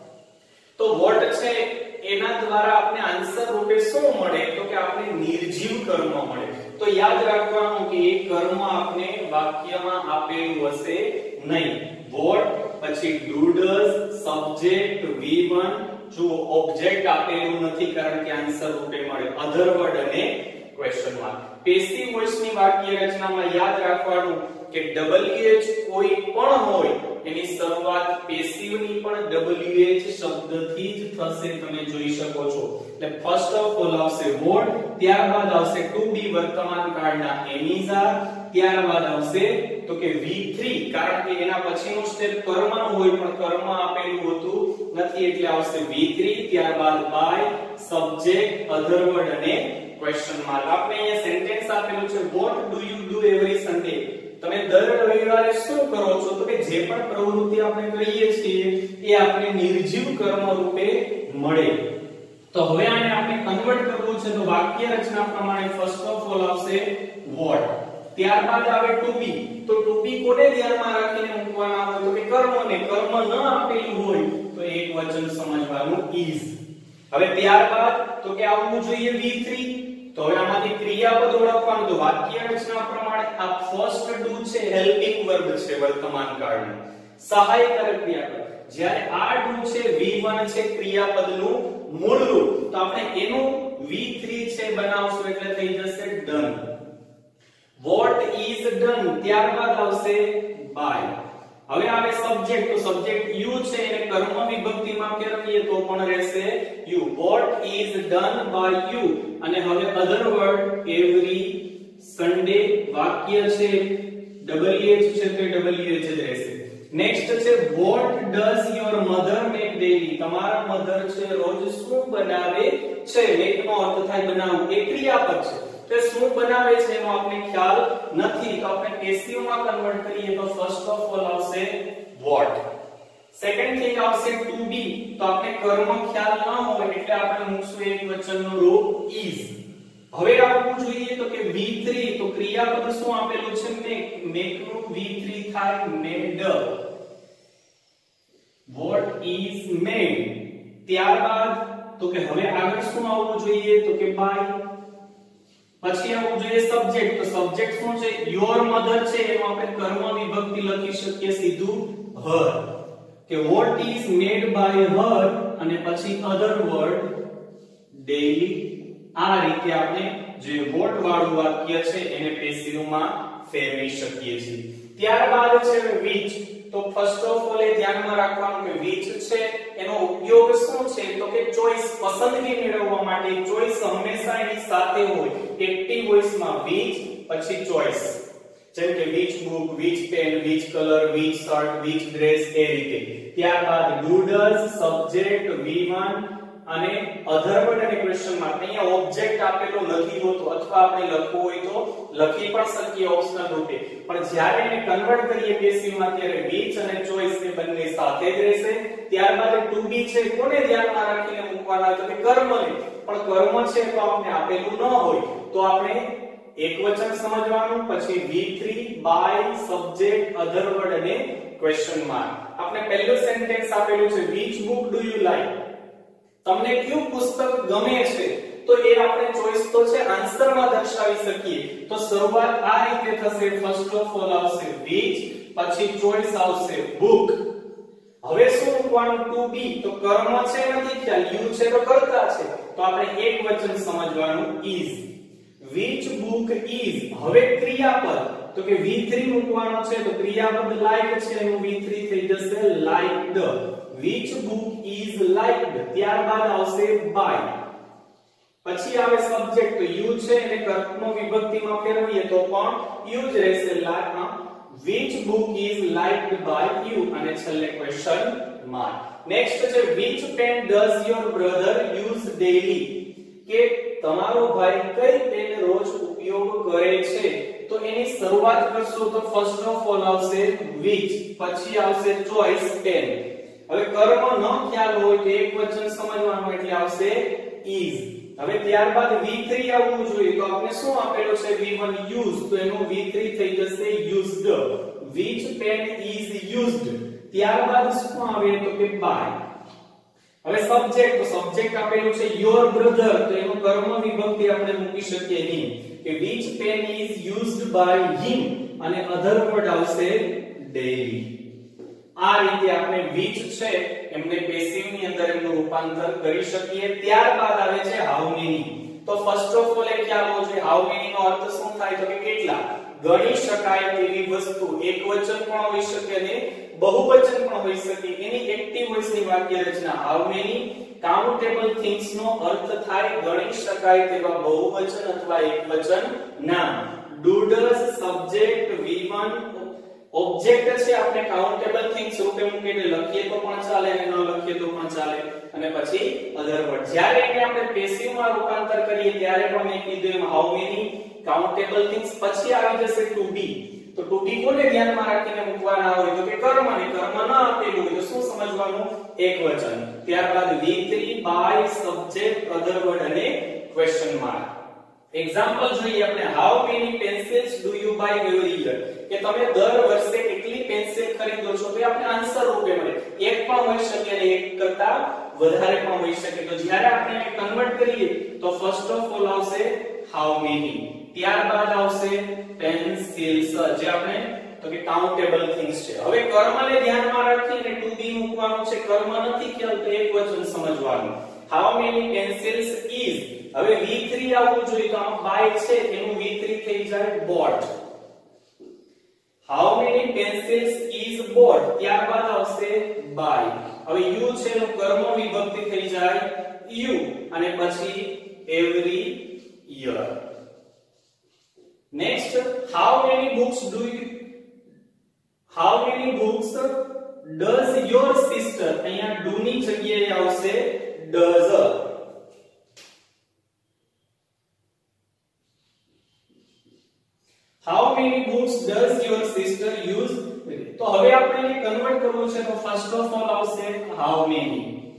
તો વોટ છે એના દ્વારા આપણે આન્સર રૂપે શું મળે? તો કે આપણે નિર્જીવ કર્મ મળે. તો યાદ રાખવાનું કે એ કર્મ આપણે વાક્યમાં આપેલું હશે નહીં. વોટ પછી do does, subject V one, જો ઓબ્જેક્ટ આપેલું નથી કારણ કે આન્સર રૂપે મળે અધર વર્ડ અને ક્વેશ્ચન માર્ક. પેસિવ વોઇસ ની વાક્ય રચનામાં યાદ રાખવાનું કે ડબલ્યુએચ કોઈ પણ હોય એની શરૂઆત પેસિવ ની પણ ડબલ્યુએચ શબ્દથી જ થશે, તમે જોઈ શકો છો. એટલે ફર્સ્ટ ઓફ ઓલ આવશે વોટ, ત્યારબાદ આવશે ટુ બી વર્તમાન કાળના એમિઝા, ત્યારબાદ આવશે તો કે વી થ્રી કારણ કે એના પછીનું સ્ટેપ કર્મનું હોય પણ કર્મ આપેલું હોતું નથી એટલે આવશે વી થ્રી, ત્યારબાદ બાય, સબ્જેક્ટ, અધર વર્ડ અને ક્વેશ્ચન માર્ક. આપણે અહીંયા સેન્ટેન્સ આપેલું છે what do you do every Sunday. તમે દર રવિવારે શું કરો છો? તો કે જે પણ પ્રવૃત્તિ આપણે કરીએ છીએ એ આપણે નિર્જીવ કર્મ રૂપે મળે. તો હવે આને આપણે કન્વર્ટ કરવું છે તો વાક્ય રચના પ્રમાણે ફર્સ્ટ ઓફ ઓલ આવશે વોટ, ત્યારબાદ આવે ટુ બી. તો ટુ બી કોને ધ્યાનમાં રાખીને મૂકવાના હોય? તો કે કર્મને. કર્મ ન આપેલું હોય તો એક વચન સમજવાનું is. હવે ત્યારબાદ તો કે આવવું જોઈએ વી થ્રી. તો હવે આમાંથી ક્રિયાપદ ઓળખવાનું. તો વાક્ય રચના પ્રમાણે આ ફર્સ્ટ ડુ છે હેલ્પિંગ વર્બ છે વર્તમાન કાળનું, સહાયકારક ક્રિયાપદ. જ્યારે આ ડુ છે વી વન છે ક્રિયાપદનું મૂળ રૂપ, તો આપણે એનું વી થ્રી છે બનાવશું એટલે થઈ જશે ડન. વોટ ઇઝ ડન, ત્યારબાદ આવશે બાય. હવે આવે સબ્જેક્ટ, તો સબ્જેક્ટ યુ છે એને કર્મ વિભક્તિમાં ફેરવીએ તો પણ રહેશે you. What is done by you, અને હવે અધર વર્ડ એવરી સન્ડે, વાક્ય છે ડબલ્યુ એચ છે તો ડબલ્યુ એચ જ રહેશે. નેક્સ્ટ છે what does your mother make daily, તમારા મધર છે રોજ શું બનાવે છે. મેક નો અર્થ થાય બનાવવું, એ ક્રિયાપદ છે તે શું બનાવે છે એનો આપણે ખ્યાલ નથી, તો આપણે પેસિવ માં કન્વર્ટ કરીએ તો ફર્સ્ટ ઓફ ઓલ આવશે વોટ. સેકન્ડ થિંગ આવશે ટુ બી, તો આપણે કર્મ ખ્યાલ ન હોય એટલે આપણે મૂકશું એક વચનનું રૂપ ઇઝ. હવે આવવું જોઈએ તો કે વી થ્રી, તો ક્રિયાપદ શું આપેલું છે મેક, મેક નું વી થ્રી થાય મેડ. વોટ ઇઝ મેડ. ત્યારબાદ તો કે હવે આગળ શું આવવું જોઈએ તો કે બાય. પછી આવવું જોઈએ સબ્જેક્ટ, તો સબ્જેક્ટ શું છે યોર મધર છે એનો આપણે કર્મ વિભક્તિ લખી શકીએ સીધું હર, કે what is made by her અને પછી અધર વર્ડ ડેઈલી. આ રીતે આપણે જે વોટ વાળું વાક્ય છે એને પેસિવ માં ફેરવી શકીએ છીએ. ત્યારબાદ છે which, તો ફર્સ્ટ ઓફ ઓલ એ ધ્યાનમાં રાખવાનું કે which છે એનો ઉપયોગ શું છે તો કે ચોઈસ, પસંદગી મેળવવા માટે. ચોઈસ હંમેશા એની સાથે હોય, એક્ટિવ વોઇસ માં which પછી ચોઈસ, જેમ કે which book, which pen, which color, which shirt, which dress, એ રીતે. ત્યારબાદ do does, subject V one અને અધર વર્ડ અને ક્વેશ્ચન માર્ક. અહીંયા ઓબ્જેક્ટ આપેલો નથી હોતો, અથવા આપણે લખવું હોય તો લખી પણ શકીએ ઓપ્શનલ રૂપે, પણ જ્યારે એને કન્વર્ટ કરીએ પેસિવ માં ત્યારે which અને choice એ બંને સાથે જ રહેશે. ત્યારબાદ ટુ બી છે કોને ધ્યાનમાં રાખીને મૂકવાના તો કે કર્મને, પણ કર્મ છે તો આપણે આપેલું ન હોય તો આપણે એકવચન સમજવાનું, પછી V three by subject other word અને ક્વેશ્ચન માર્ક. આપણે પહેલું સેન્ટેન્સ આપેલું છે which book do you like, તમને કયું પુસ્તક ગમે છે, તો એ આપણે ચોઈસ તો છે આન્સર માં દર્શાવી શકીએ. તો શરૂઆત આ રીતે થશે, ફર્સ્ટ ઓફ ઓલ આવશે which, પછી ચોઈસ આવશે book. હવે શું મૂકવાનું ટુ બી, તો કર્મ છે નથી ખ્યાલ, યુ છે તો કર્તા છે, તો આપણે એક વચન સમજવાનું is. which book is, હવે ક્રિયાપદ, તો કે વી થ્રી મૂકવાનો છે તો ક્રિયાપદ like છે એનું વી થ્રી થઈ જશે liked. which book is liked, ત્યારબાદ આવશે by. પછી આવે સબ્જેક્ટ, તો યુ છે એને કર્મ વિભક્તિમાં ફેરવીએ તો પણ યુ જ રહેશે like. which book is liked by you અને છેલ્લે ક્વેશ્ચન માર્ક. નેક્સ્ટ છે which pen does your brother use daily, કે તમારો ભાઈ કઈ પેન રોજ ઉપયોગ કરે છે. તો એની શરૂઆત કરશું તો ફર્સ્ટ ઓફ ઓલ આવશે which, પછી આવશે ચોઈસ પેન. હવે કર્મ ન ખ્યાલ હોય તો એક વચન સમજવાનું એટલે આવશે is. હવે ત્યારબાદ વી થ્રી આવવું જોઈએ, તો આપણે શું આપેલો છે વી વન used, તો એનું વી થ્રી થઈ જશે used. which pen is used, ત્યારબાદ શું આવે તો કે by. હવે સબ્જેક્ટ, તો સબ્જેક્ટ આપેલું છે your brother, તો એનું કર્મ વિભક્તિ આપણે મૂકી શકીએ him, કે which pen is used by him અને અધર વર્ડ આવશે daily. આ રીતે આપણે which છે એમને પેસિવ ની અંદર એનું રૂપાંતર કરી શકીએ. ત્યારબાદ આવે છે how many, તો ફર્સ્ટ ઓફ ઓલ એ ખ્યાલ હોવો જોઈએ how many નો અર્થ શું થાય તો કે કેટલા, ગણી શકાય તેવી વસ્તુ. એક વચન પણ હોઈ શકે અને બહુવચન પણ હોઈ શકે, એની એક્ટિવ વોઇસ ની વાક્ય રચના. how many કાઉન્ટેબલ થિંગ્સ નો અર્થ થાય ગણી શકાય તેવા બહુવચન અથવા એકવચન નામ. do does subject V one, object છે આપણે કાઉન્ટેબલ થિંગ્સ રૂપે મૂકીને લખીએ તો પણ ચાલે અને ન લખીએ તો પણ ચાલે, અને પછી અધર વર્ડ. જ્યારે એને આપણે પેસિવ માં રૂપાંતર કરીએ ત્યારે પણ મેં કીધું એમ how many કાઉન્ટેબલ થિંગ્સ, પછી આવી જશે ટુ બી. તો ટુ બી કોને ધ્યાનમાં રાખીને મૂકવાના હોય તો કે કર્મ, અને કર્મ ન આપેલું હોય તો શું સમજવાનું એકવચન. ત્યારબાદ V three by subject other word અને ક્વેશ્ચન માર્ક. એક્ઝામ્પલ જોઈએ આપણે, how many pencils do you buy every year, કે તમે દર વર્ષે કેટલી પેન્સિલ ખરીદો છો, તો આપણે આન્સર રૂપે મળે. એક પણ હોઈ શકે અને એક કરતા વધારે પણ હોઈ શકે. તો જ્યારે આપણે એને કન્વર્ટ કરીએ તો ફર્સ્ટ ઓફ ઓલ આવશે how many, ત્યારબાદ આવશે pencils, જે આપણે તો કે કાઉન્ટેબલ થિંગ્સ છે. હવે કર્મને ધ્યાનમાં રાખીને ટુ બી મૂકવાનું છે, કર્મ નથી ખ્યાલ તો એક વચન સમજવાનું. how many pencils is, હવે વી થ્રી આવવું જોઈએ તો આમાં બાય છે એનું વી થ્રી થઈ જાય bought. how many pencils is bought ત્યારબાદ આવશે by હવે you છે એનું કર્મ વિભક્તિ થઈ જાય you અને પછી every year next how many books do you how many books does your sister અહીંયા do ની જગ્યાએ આવશે does how many books does your sister use તો હવે આપણે એને કન્વર્ટ કરવું છે તો ફર્સ્ટ ઓફ ઓલ આવશે how many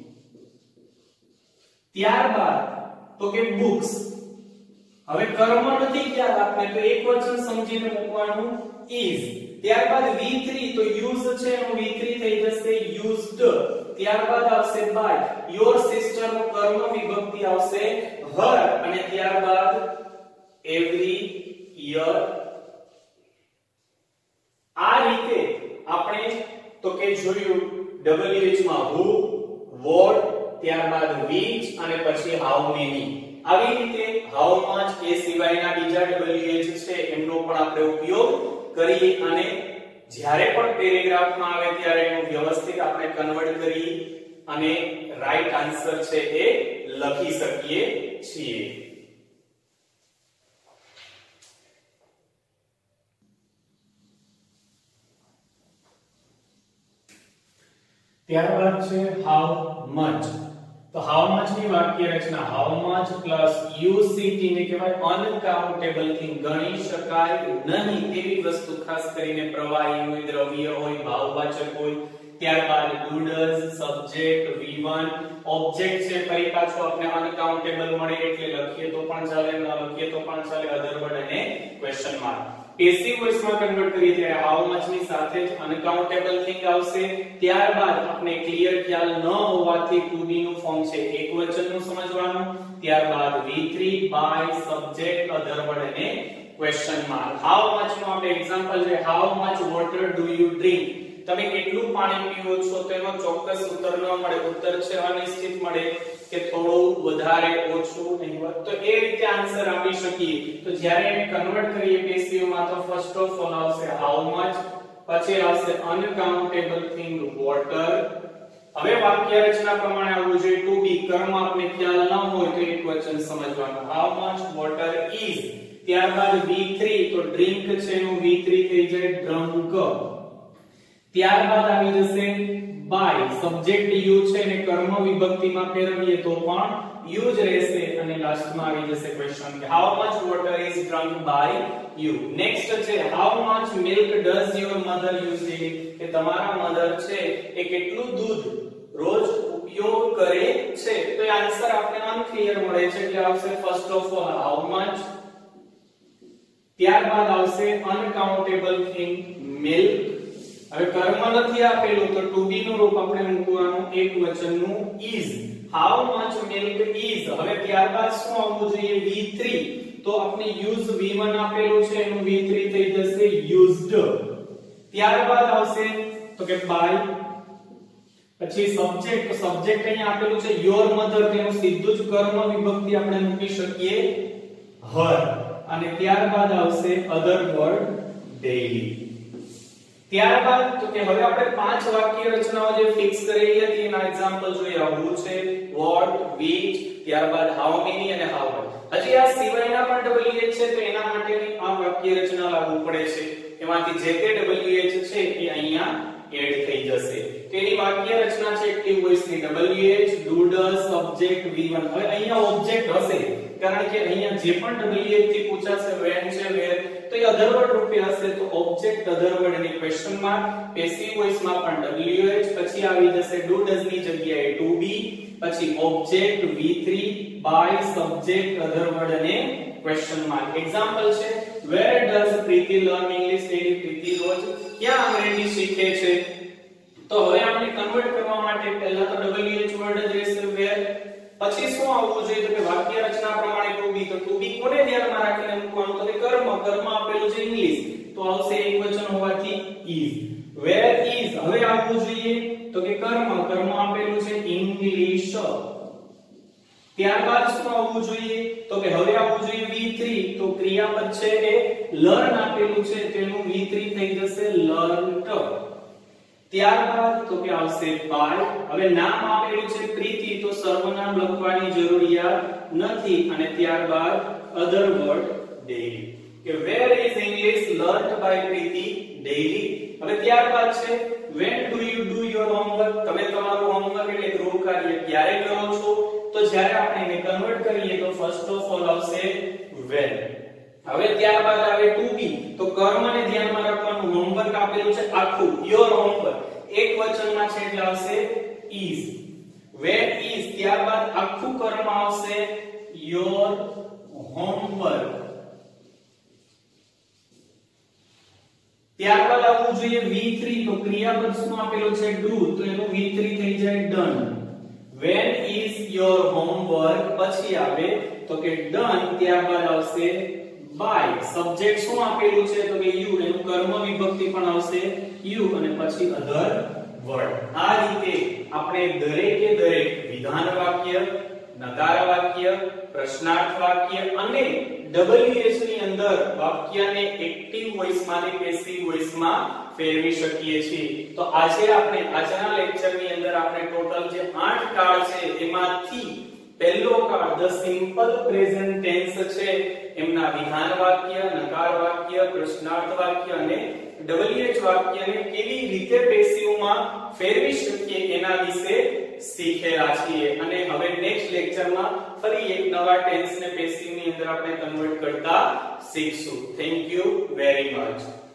ત્યારબાદ તો કે books હવે કર્મ નથી યાદ આપને તો એકવચન સમજીને મૂકવાનું is ત્યારબાદ v three તો use છે એનો v three થઈ જશે used ત્યારબાદ આવશે by your sister નો કર્મ વિભક્તિ આવશે her અને ત્યારબાદ every year આ રીતે આપણે તો કે જોયું wh માં who what ત્યારબાદ which અને પછી how many આવી રીતે how much એ સિવાયના બીજા wh છે એમનો પણ આપણે ઉપયોગ કરી અને જ્યારે પણ પેરેગ્રાફમાં આવે ત્યારે એનું વ્યવસ્થિત આપણે કન્વર્ટ કરી અને રાઈટ આન્સર છે એ લખી શકીએ છીએ ત્યારબાદ છે how much તો how much ની વાક્ય રચના how much plus uct ને કહેવાય અનકાઉન્ટેબલ થિંગ ગણી શકાય નહીં તેવી વસ્તુ ખાસ કરીને પ્રવાહી હોય દ્રવ્ય હોય ભાવવાચક હોય ત્યારબાદ do does subject v one object છે ફરી પાછો આપણે અનકાઉન્ટેબલ મળે એટલે લખીએ તો પણ ચાલે ન લખીએ તો પણ ચાલે અધર વર્ડ અને ક્વેશ્ચન માર્ક પેસિવ વોઇસ માં કન્વર્ટ કરીએ ત્યારે how much ની સાથે જ અનકાઉન્ટેબલ થિંગ આવશે ત્યારબાદ આપણે ક્લિયર ખ્યાલ ન હોવાથી to be નું ફોર્મ છે એકવચન નું સમજવાનું ત્યારબાદ v three by subject other word અને ક્વેશ્ચન માર્ક how much નું આપણે એક્ઝામ્પલ છે how much water do you drink તમે કેટલું પાણી પીવો છો તેનો ચોક્કસ ઉત્તર ન મળે ઉત્તર છે અનિશ્ચિત મળે કે થોડું વધારે ઓછું નહીવત તો એ રીતે આન્સર આપી શકીએ તો જ્યારે એને કન્વર્ટ કરીએ પેસિવ માં તો ફર્સ્ટ ઓફ ઓલ આવશે how much પછી આવશે અનકાઉન્ટેબલ થિંગ water હવે વાક્ય રચના પ્રમાણે આવવું જોઈએ ટુ બી કર્મ આપને ખ્યાલ ન હોય તો એકવચન સમજવાનું how much water is ત્યારબાદ v three તો drink છે એનું v three થઈ જાય drunk ત્યારબાદ આવી જશે by સબ્જેક્ટ યુ છે અને કર્મ વિભક્તિમાં ફેરવીએ તો પણ યુ જ રહેશે અને લાસ્ટમાં આવી જશે ક્વેશ્ચન કે how much water is drunk by you next છે how much milk does your mother use daily કે તમારા મધર છે એ કેટલું દૂધ રોજ ઉપયોગ કરે છે તો એ આન્સર આપણે અનક્લિયર મળે છે એટલે આવશે first of all how much ત્યારબાદ આવશે અનકાઉન્ટેબલ થિંગ milk હવે કર્મ નથી આપેલું તો to be નું રૂપ આપણે મૂકવાનું એકવચનનું is how much milk is હવે ત્યારબાદ શું આવવું જોઈએ v three તો આપણે use v one આપેલું છે એનું v three થઈ જશે used ત્યારબાદ આવશે તો કે by પછી સબ્જેક્ટ તો સબ્જેક્ટ અહીંયા આપેલું છે your mother તેનું સીધું જ કર્મ વિભક્તિ આપણે મૂકી શકીએ her અને ત્યારબાદ આવશે other word daily ત્યારબાદ તો કે હવે આપણે પાંચ વાક્ય રચનાઓ જે ફિક્સ કરેલી હતી એના એક્ઝામ્પલ જોઈએ who છે what which ત્યારબાદ how many અને how much હજી આ સિવાયના પણ wh છે તો એના માટેની આ વાક્ય રચના લાગુ પડે છે એમાંથી જે તે wh છે એ અહીંયા એડ થઈ જશે તો એની વાક્ય રચના છે એક્ટિવ વોઇસ ની wh do does subject v one હવે અહીંયા ઓબ્જેક્ટ હશે કારણ કે અહીંયા જે પણ wh થી પૂછાશે when છે where તો એ અધર વર્ડ રૂપે હશે તો ઓબ્જેક્ટ અધર વર્ડ ની ક્વેશ્ચન માર્ક પેસિવ વોઇસ માં પણ wh પછી આવી જશે do does ની જગ્યાએ to be પછી object v three by subject other word અને ક્વેશ્ચન માર્ક એક્ઝામ્પલ છે where does Preeti learn English daily Preeti રોજ ક્યાં અંગ્રેજી શીખે છે તો હવે આપણે કન્વર્ટ કરવા માટે પહેલા તો wh વર્ડ જ રહેશે where પછી શું આવવું જોઈએ તો કે વાક્ય રચના પ્રમાણે to be તો to be કોને ધ્યાનમાં રાખીને મૂકવાનું તો કે કર્મ કર્મ આપેલું છે ઇંગ્લિશ તો આવશે એકવચન હોવાથી is where is હવે આવવું જોઈએ તો કે કર્મ કર્મ આપેલું છે ઇંગ્લિશ ત્યારબાદ શું આવવું જોઈએ તો કે હવે આવવું જોઈએ v three તો ક્રિયાપદ છે એ learn આપેલું છે તેનું v three થઈ જશે learned ત્યારબાદ તો કે આવશે બાય. હવે નામ આપેલું છે પ્રીતિ તો સર્વનામ લખવાની જરૂરિયાત નથી અને ત્યારબાદ અધર વર્ડ ડેઈલી કે where is English learned by Preeti daily. હવે ત્યારબાદ છે when do you do your homework, તમે તમારું હોમવર્ક એટલે ગૃહ કાર્ય ક્યારે કરો છો? તો જ્યારે આપણે એને કન્વર્ટ કરીએ તો ફર્સ્ટ ઓફ ઓલ આવશે when. હવે ત્યારબાદ આવે to be તો કર્મને ધ્યાનમાં રાખવાનું. હોમવર્ક આપેલું છે આખું your homework એક વચનમાં છે એટલે આવશે is. when is ત્યારબાદ આખું કર્મ આવશે your homework. ત્યારબાદ આવવું જોઈએ વી થ્રી તો ક્રિયાપદ શું આપેલું છે do તો એનું વી થ્રી થઈ જાય done. when is your homework પછી આવે તો કે done ત્યારબાદ આવશે by. સબ્જેક્ટ શું આપેલું છે તો કે you એનું કર્મ વિભક્તિ પણ આવશે you અને પછી other word. આ રીતે આપણે દરેકે દરેક વિધાન વાક્ય, નકાર વાક્ય, પ્રશ્નાર્થ વાક્ય અને ડબલ્યુએચ ની અંદર વાક્યને એક્ટિવ વોઇસ માંથી પેસિવ વોઇસ માં ફેરવી શકીએ છીએ. તો આજે આપણે આજના લેક્ચર ની અંદર આપણે ટોટલ જે આઠ કાળ છે એમાંથી પહેલો કાળ ધ સિમ્પલ પ્રેઝન્ટ ટેન્સ છે એમના વિધાન વાક્ય, નકાર વાક્ય, પ્રશ્નાર્થ વાક્ય અને ડબલ્યુએચ વાક્યને કેવી રીતે પેસિવ માં ફેરવી શકીએ એના વિશે શીખેલા છીએ. અને હવે નેક્સ્ટ લેક્ચરમાં ફરી એક નવા ટેન્સ ને પેસિવ ની અંદર આપણે કન્વર્ટ કરતા શીખશું. Thank you very much.